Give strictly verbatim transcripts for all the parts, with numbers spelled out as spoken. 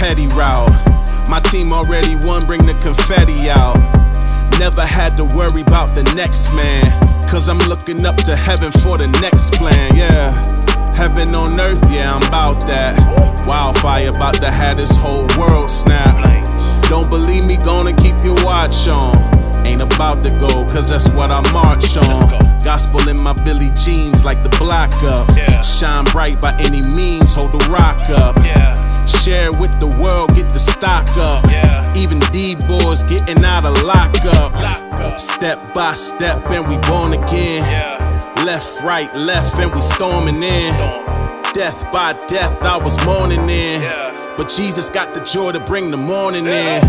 petty route. My team already won, bring the confetti out. Never had to worry about the next man, cause I'm looking up to heaven for the next plan, yeah. Heaven on earth, yeah, I'm about that. Wildfire about to have this whole world snap. Don't believe me, gonna keep your watch on. Ain't about to go, cause that's what I march on. Gospel in my Billie jeans like the block up. Shine bright by any means, hold the rock up. Share with the world, get the stock up. Even D-boys getting out of lockup. Step by step and we born again. Left, right, left and we storming in. Death by death I was mourning in, but Jesus got the joy to bring the morning in.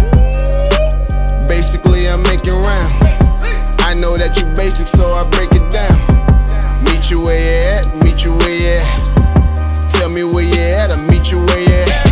Basically I'm making rounds. I know that you basic, so I break it down. Meet you where you at, meet you where you at. Tell me where you at, I meet you where you at.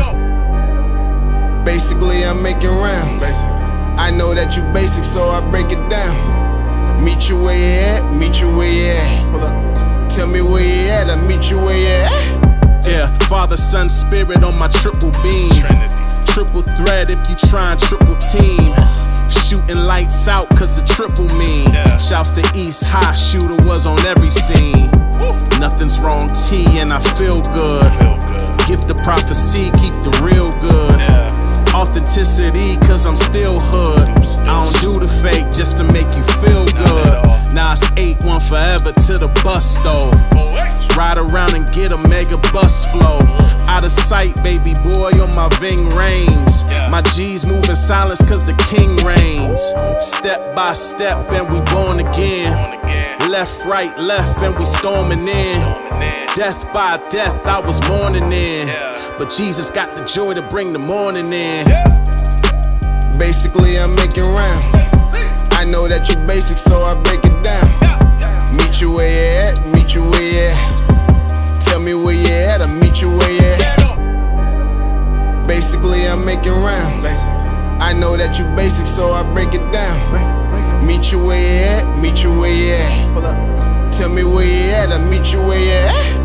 Basically I'm making rounds. I know that you basic, so I break it down. Meet you where you at, meet you where you at. Tell me where you at, I meet you where you at. Yeah, Father, Son, Spirit on my triple beam. Triple threat if you try and triple team. Shooting lights out cause the triple mean. Shouts to East High, shooter was on every scene. Nothing's wrong, T, and I feel good. Gift of prophecy, keep the real good. Authenticity, cause I'm still hood. I don't do the fake just to make you feel good. Now it's eight one forever to the bus though. Ride around and get a mega bus flow. Out of sight, baby boy, on my Ving reigns. My G's moving silence cause the king reigns. Step by step and we born again. Left, right, left and we storming in. Death by death I was mourning in, but Jesus got the joy to bring the morning in. Basically I'm making rounds. I know that you basic, so I break it down. Meet you where you at, meet you where you at. Tell me where you at, I meet you where you at. Basically I'm making rounds. I know that you basic, so I break it down. Meet you where you at, meet you where you at. Tell me where you at, I meet you where you at.